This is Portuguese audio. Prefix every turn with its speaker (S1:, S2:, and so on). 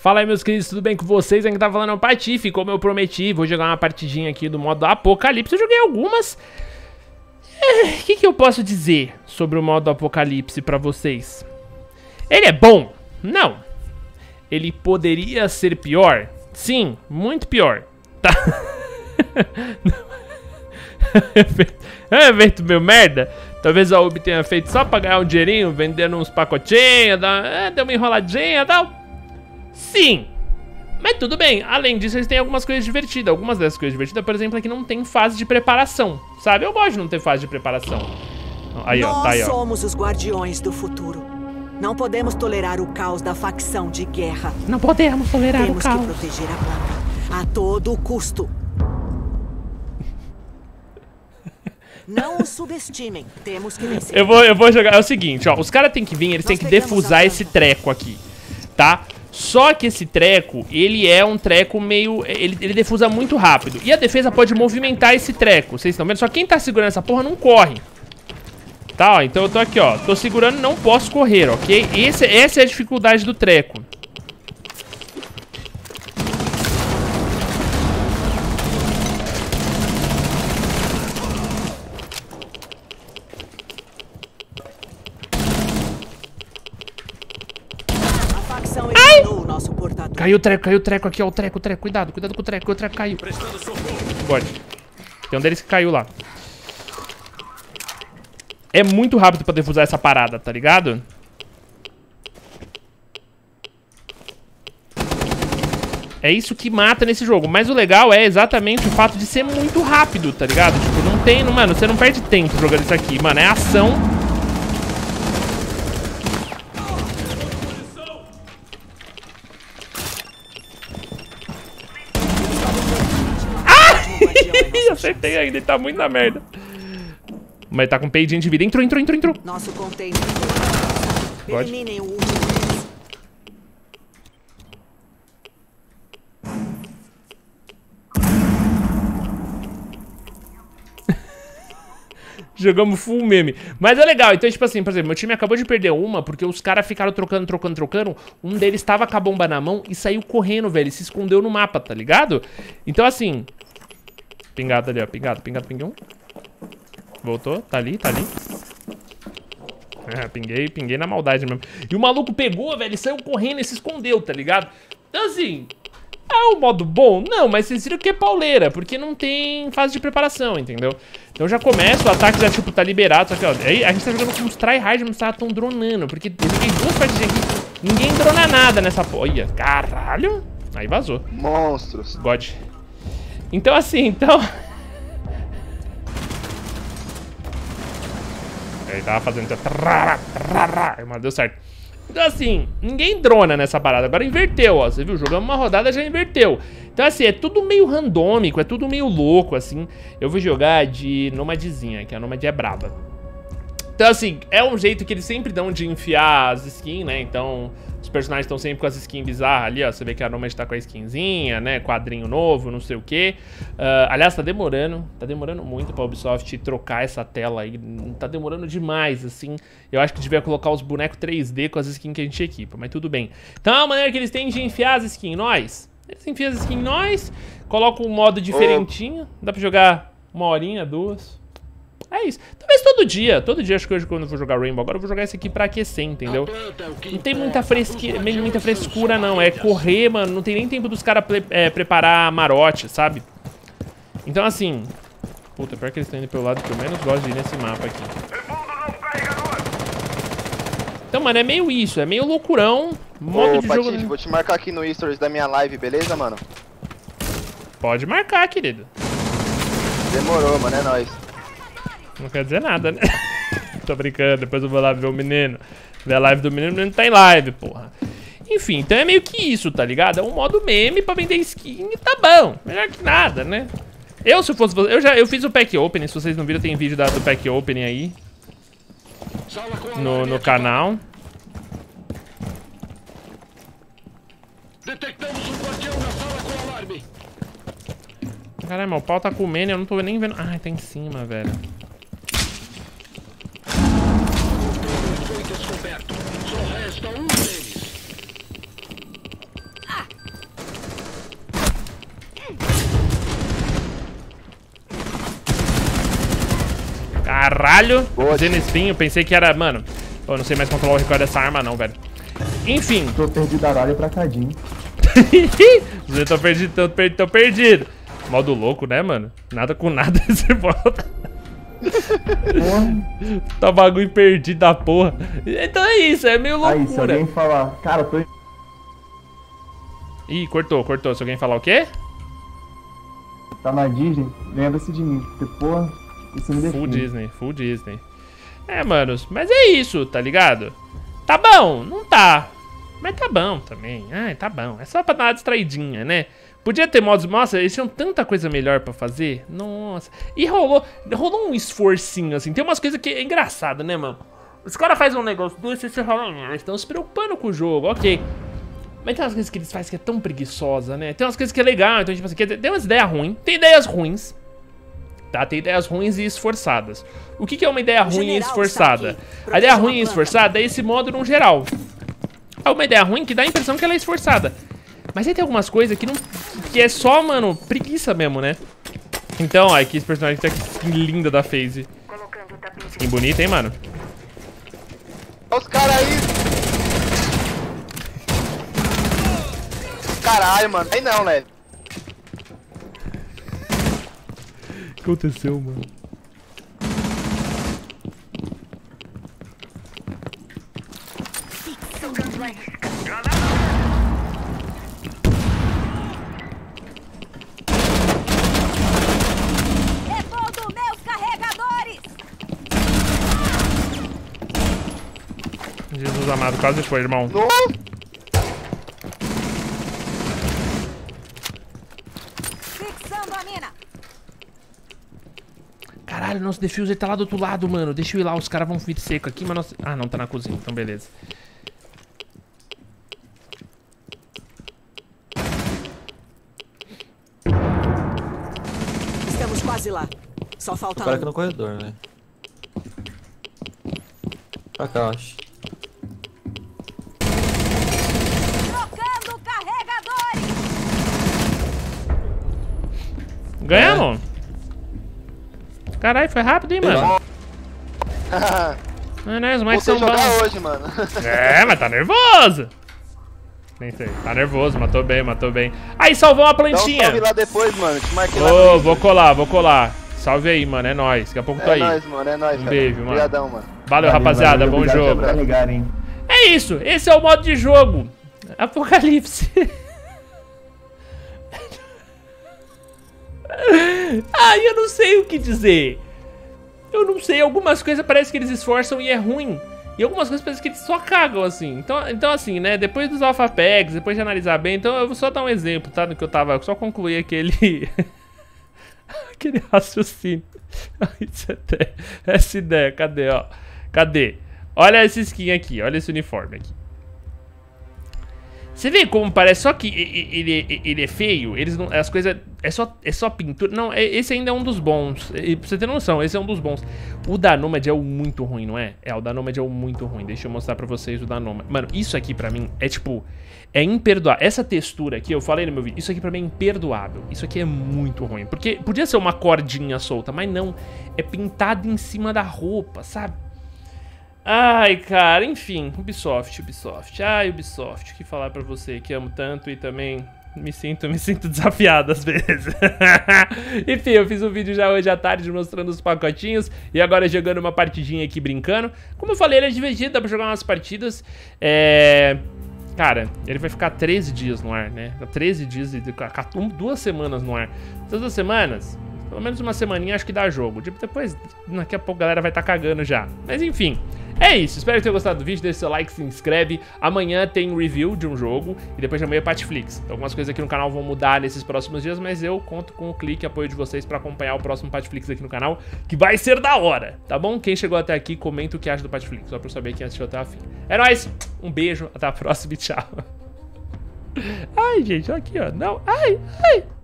S1: Fala aí, meus queridos, tudo bem com vocês? Aqui tá falando o Patife, como eu prometi. Vou jogar uma partidinha aqui do modo Apocalipse. Eu joguei algumas. O que eu posso dizer sobre o modo Apocalipse pra vocês? Ele é bom? Não. Ele poderia ser pior? Sim, muito pior. Tá? É um evento meio merda. Talvez a Ubi tenha feito só pra ganhar um dinheirinho, vendendo uns pacotinhos, deu uma enroladinha e tal. Sim, mas tudo bem. Além disso, eles têm algumas coisas divertidas. Algumas dessas coisas divertidas, por exemplo, é que não tem fase de preparação, sabe? Eu gosto de não ter fase de preparação. Aí, ó, tá aí, ó.
S2: Nós somos os guardiões do futuro. Não podemos tolerar o caos da facção de guerra.
S1: Não podemos tolerar o caos.
S2: Temos que proteger a planta a todo custo. Não os subestimem. Temos que vencer.
S1: Eu vou jogar. É o seguinte, ó. Os caras têm que vir, eles têm que defusar esse treco aqui, tá? Só que esse treco, ele é um treco meio... Ele defusa muito rápido. E a defesa pode movimentar esse treco. Vocês estão vendo? Só quem tá segurando essa porra não corre. Tá, ó. Então eu tô aqui, ó. Tô segurando, não posso correr, ok? Essa é a dificuldade do treco. Caiu o treco aqui, ó, o treco, cuidado com o treco caiu. Pode. Tem um deles que caiu lá. É muito rápido pra defusar essa parada, tá ligado? É isso que mata nesse jogo. Mas o legal é exatamente o fato de ser muito rápido, tá ligado? Tipo, não tem, mano, você não perde tempo jogando isso aqui, mano, é ação. Acertei ainda, ele tá muito na merda. Mas tá com peidinho de vida. Entrou.
S2: Nosso container. Eliminem o último.
S1: Jogamos full meme. Mas é legal, então tipo assim, por exemplo, meu time acabou de perder uma porque os caras ficaram trocando. Um deles tava com a bomba na mão e saiu correndo, velho. E se escondeu no mapa, tá ligado? Então assim... Pingado ali, ó. Pingado, pinguei um. Voltou, tá ali. Pinguei na maldade mesmo. E o maluco pegou, velho, e saiu correndo e se escondeu, tá ligado? Então assim, é um modo bom? Não, mas vocês viram que é pauleira, porque não tem fase de preparação, entendeu? Então já começa, o ataque já, tipo, tá liberado, só que, ó, aí a gente tá jogando com uns tryhard, mas tá tão dronando, porque eu joguei duas partidinhas aqui, ninguém drona nada nessa porra. Olha, caralho. Aí vazou.
S3: Monstros.
S1: God. Então assim, Ele tava fazendo... Mas deu certo. Então assim, ninguém drona nessa parada. Agora inverteu, ó. Você viu? Jogamos uma rodada, já inverteu. Então assim, é tudo meio randômico, é tudo meio louco, assim. Eu vou jogar de Nomadezinha, que a Nomad é braba. Então assim, é um jeito que eles sempre dão de enfiar as skins, né? Então... Os personagens estão sempre com as skins bizarras ali, ó. Você vê que a Nomad tá com a skinzinha, né? Quadrinho novo, não sei o que. Aliás, tá demorando muito pra Ubisoft trocar essa tela aí. Tá demorando demais, assim. Eu acho que devia colocar os bonecos 3D com as skins que a gente equipa, mas tudo bem. Então, a maneira que eles têm de enfiar as skins em nós. Eles enfiam as skins em nós, colocam um modo diferentinho. Dá pra jogar uma horinha, duas. É isso. Talvez todo dia acho que hoje quando eu vou jogar Rainbow, agora eu vou jogar esse aqui pra aquecer, entendeu? Não tem muita frescura não, é correr, mano, não tem nem tempo dos caras preparar marote, sabe? Então assim, puta, pior que eles estão indo pelo lado que eu menos gosto de ir nesse mapa aqui. Então, mano, é meio isso, é meio loucurão, modo de jogo...
S3: Patife, vou te marcar aqui no stories da minha live, beleza, mano?
S1: Pode marcar, querido.
S3: Demorou, mano, é nóis.
S1: Não quer dizer nada, né? Tô brincando, depois eu vou lá ver o menino. Ver a live do menino, o menino tá em live, porra. Enfim, então é meio que isso, tá ligado? É um modo meme pra vender skin e tá bom. Melhor que nada, né? Se fosse você... Eu fiz o pack opening, se vocês não viram, tem vídeo do pack opening aí. No canal.
S4: Detectamos um guardião na sala com alarme.
S1: Caralho, meu pau tá comendo, eu não tô nem vendo... Ai, tá em cima, velho.
S4: Foi descoberto. Só resta um deles.
S1: Caralho.
S3: Boa.
S1: Fazendo espinho. Pensei que era... Mano, eu não sei mais controlar o record dessa arma não, velho. Enfim.
S5: Tô perdido a aralha pra cadinho.
S1: Você tô perdido. Modo louco, né, mano? Nada com nada você volta. Tá bagulho perdido da porra. Então é isso, é meio loucura.
S5: Aí, se alguém falar, cara, eu tô...
S1: Ih, cortou. Se alguém falar o quê?
S5: Tá na Disney, lembra-se de mim. Porque, porra, isso me define.
S1: Full Disney. É, manos, mas é isso, tá ligado? Tá bom, não tá. Mas tá bom também. Ai, tá bom. É só pra dar uma distraidinha, né? Podia ter modos... Nossa, eles tinham tanta coisa melhor pra fazer. Nossa. E rolou um esforcinho, assim. Tem umas coisas que é engraçado, né, mano? Os caras fazem um negócio desse e você fala... eles estão se preocupando com o jogo, ok. Mas tem umas coisas que eles fazem que é tão preguiçosa, né? Tem umas coisas que é legal. Então, tipo assim, tem umas ideias ruins. Tem ideias ruins. Tá? Tem ideias ruins e esforçadas. O que é uma ideia ruim e esforçada? A ideia ruim e esforçada é esse modo no geral. É uma ideia ruim que dá a impressão que ela é esforçada. Mas aí tem algumas coisas que é só, mano, preguiça mesmo, né? Então, ó, aqui esse personagem tá que linda da FaZe. Skin bonita, hein, mano?
S3: Olha os caras aí. Caralho, mano. Aí não, né?
S1: O que aconteceu, mano?
S6: Repondo meus carregadores!
S1: Jesus amado, quase foi, irmão.
S3: Nossa.
S6: Fixando a mina!
S1: Caralho, nosso defuser tá lá do outro lado, mano. Deixa eu ir lá, os caras vão vir seco aqui, mas nossa... Ah, não, tá na cozinha, então beleza.
S2: Estamos quase lá. Só falta
S7: O cara
S2: um.
S7: aqui no corredor, né? Pra cá, eu acho.
S6: Trocando carregadores!
S1: Ganhamos? Caralho, foi rápido, hein, mano? É, né? Os moleques
S3: Voltei a
S1: são
S3: jogar
S1: bons.
S3: hoje, mano.
S1: É, mas tá nervoso. Nem sei. Tá nervoso, matou bem, matou bem. Aí, salvou uma
S3: Dá um
S1: plantinha.
S3: salve lá depois, mano. Te marquei lá
S1: Ô,
S3: no
S1: vou colar. Salve aí, mano. É nóis. Daqui a pouco tô
S3: É
S1: aí.
S3: nóis, mano. É nóis,
S1: Um
S3: cara.
S1: beijo, mano.
S3: Obrigadão, mano.
S1: Valeu, rapaziada. Bom
S5: obrigado
S1: jogo.
S5: por ligarem.
S1: É isso. Esse é o modo de jogo. Apocalipse. Ai, eu não sei o que dizer. Eu não sei. Algumas coisas parece que eles esforçam e é ruim. E algumas coisas parece que eles só cagam, assim. Então assim, né? Depois dos alpha packs, depois de analisar bem... Então eu vou só dar um exemplo, tá? Do que eu tava... Só concluir aquele... aquele raciocínio. Essa ideia. Cadê, ó? Cadê? Olha essa skin aqui. Olha esse uniforme aqui. Você vê como parece só que ele é feio? Eles não, as coisas... É só pintura. Não, esse ainda é um dos bons. E pra você ter noção, esse é um dos bons. O da Nomad é o muito ruim, não é? É, o da Nomad é o muito ruim. Deixa eu mostrar pra vocês o da Nomad. Mano, isso aqui pra mim é tipo... É imperdoável. Essa textura aqui, eu falei no meu vídeo, isso aqui pra mim é imperdoável. Isso aqui é muito ruim. Porque podia ser uma cordinha solta, mas não. É pintado em cima da roupa, sabe? Ai, cara, enfim, Ubisoft. Ai, Ubisoft, o que falar pra você que amo tanto e também me sinto desafiado às vezes. Enfim, eu fiz um vídeo já hoje à tarde mostrando os pacotinhos e agora jogando uma partidinha aqui brincando. Como eu falei, ele é divertido, dá pra jogar umas partidas. Cara, ele vai ficar 13 dias no ar, né? 13 dias e 2 semanas no ar. Essas 2 semanas, pelo menos uma semaninha acho que dá jogo. Depois, daqui a pouco a galera vai estar cagando já. Mas enfim, é isso. Espero que tenham gostado do vídeo. Deixa seu like, se inscreve. Amanhã tem review de um jogo e depois de amanhã é Patflix. Então algumas coisas aqui no canal vão mudar nesses próximos dias, mas eu conto com o clique e apoio de vocês pra acompanhar o próximo Patflix aqui no canal, que vai ser da hora, tá bom? Quem chegou até aqui, comenta o que acha do Patflix, só pra eu saber quem assistiu até o fim. É nóis! Um beijo, até a próxima e tchau. Ai, gente, olha aqui, ó. Não, ai.